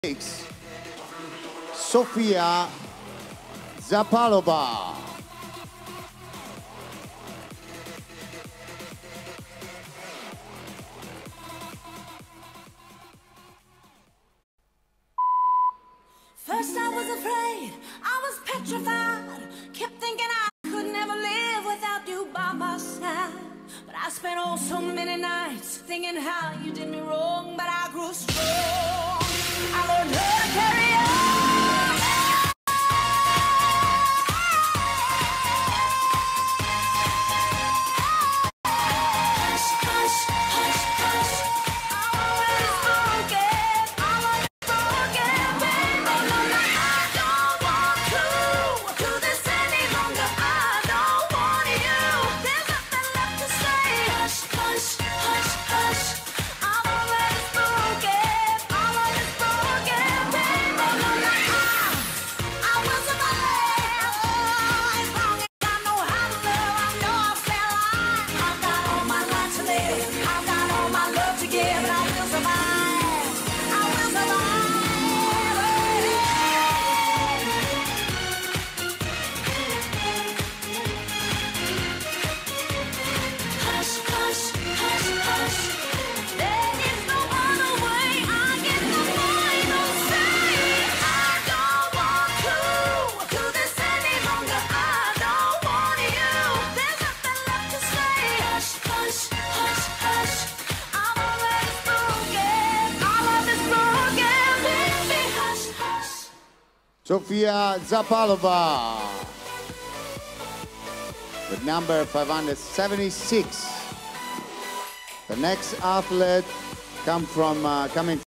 Sofia Zapalova. First I was afraid, I was petrified, kept thinking I could never live without you by my side. But I spent oh so many nights thinking how you did me wrong, but I grew strong. I learned how to carry on. Hush, hush, hush, hush. I'm already spoken. I'm already spoken, baby. No, no, I don't want to do this any longer. I don't want you. There's nothing left to say. Hush, hush, hush, hush. I'm already spoken. I'm already spoken, baby. No, no, I will survive. As long as I know how to love, I know I'll stay alive. I've got all my life to live. I've got all my love to give, and I will survive. I will survive. Hush, hush, hush, hush. There is no other way. I get the final say. I don't want to do this any longer. I don't want you. There's nothing left to say. Hush, hush, hush, hush. I'm already spoken. All of is broken, baby. Hush, hush. Sofia Zapalova with number 576. The next athlete coming